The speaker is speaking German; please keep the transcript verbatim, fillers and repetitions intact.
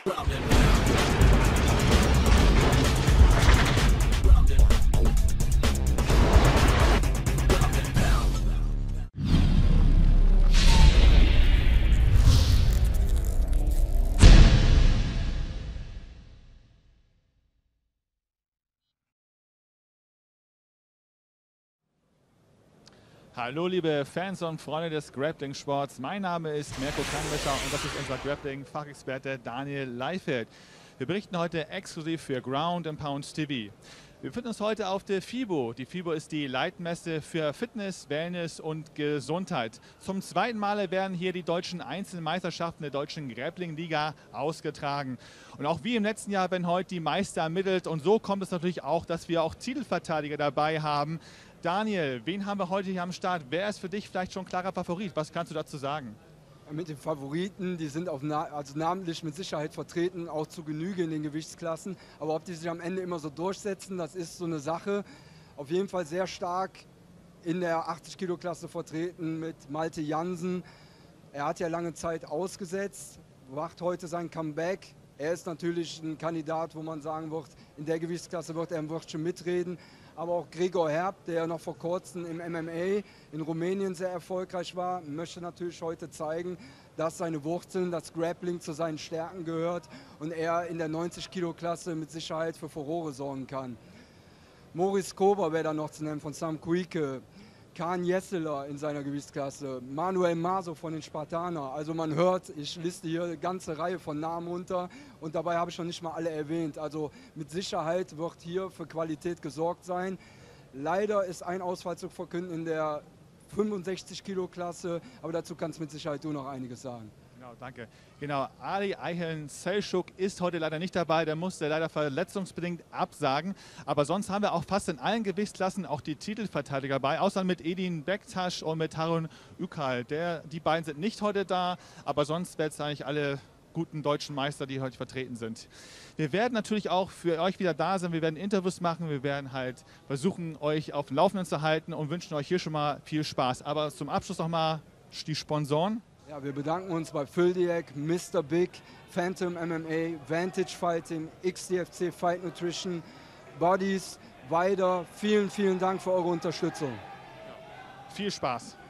Hallo liebe Fans und Freunde des Grappling-Sports, mein Name ist Mirko Krangbesser und das ist unser Grappling-Fachexperte Daniel Leifeld. Wir berichten heute exklusiv für Ground and Pound T V. Wir befinden uns heute auf der FIBO. Die FIBO ist die Leitmesse für Fitness, Wellness und Gesundheit. Zum zweiten Mal werden hier die deutschen Einzelmeisterschaften der deutschen Grappling-Liga ausgetragen. Und auch wie im letzten Jahr werden heute die Meister ermittelt und so kommt es natürlich auch, dass wir auch Titelverteidiger dabei haben. Daniel, wen haben wir heute hier am Start? Wer ist für dich vielleicht schon klarer Favorit? Was kannst du dazu sagen? Mit den Favoriten, die sind auf na also namentlich mit Sicherheit vertreten, auch zu Genüge in den Gewichtsklassen. Aber ob die sich am Ende immer so durchsetzen, das ist so eine Sache. Auf jeden Fall sehr stark in der achtzig Kilo Klasse vertreten mit Malte Jansen. Er hat ja lange Zeit ausgesetzt, macht heute sein Comeback. Er ist natürlich ein Kandidat, wo man sagen wird, in der Gewichtsklasse wird er im Wörtchen mitreden. Aber auch Gregor Herb, der noch vor kurzem im M M A in Rumänien sehr erfolgreich war, möchte natürlich heute zeigen, dass seine Wurzeln, das Grappling zu seinen Stärken gehört und er in der neunzig Kilo Klasse mit Sicherheit für Furore sorgen kann. Maurice Kober wäre da noch zu nennen von Sam Kuike, Kahn Jesseler in seiner Gewichtsklasse, Manuel Maso von den Spartaner. Also man hört, ich liste hier eine ganze Reihe von Namen runter und dabei habe ich noch nicht mal alle erwähnt. Also mit Sicherheit wird hier für Qualität gesorgt sein. Leider ist ein Ausfall zu verkünden in der fünfundsechzig Kilo Klasse, aber dazu kannst mit Sicherheit du noch einiges sagen. Genau, danke. Genau, Ali Ayhan Selçuk ist heute leider nicht dabei, der musste leider verletzungsbedingt absagen. Aber sonst haben wir auch fast in allen Gewichtsklassen auch die Titelverteidiger dabei, außer mit Edin Bektaş und mit Harun Ükal. Der, die beiden sind nicht heute da, aber sonst werden es eigentlich alle guten deutschen Meister, die heute vertreten sind. Wir werden natürlich auch für euch wieder da sein, wir werden Interviews machen, wir werden halt versuchen, euch auf dem Laufenden zu halten und wünschen euch hier schon mal viel Spaß. Aber zum Abschluss nochmal die Sponsoren. Ja, wir bedanken uns bei Füldiek, Mister Big, Phantom M M A, Vantage Fighting, X D F C Fight Nutrition, Bodies, Weider. Vielen, vielen Dank für eure Unterstützung. Ja. Viel Spaß.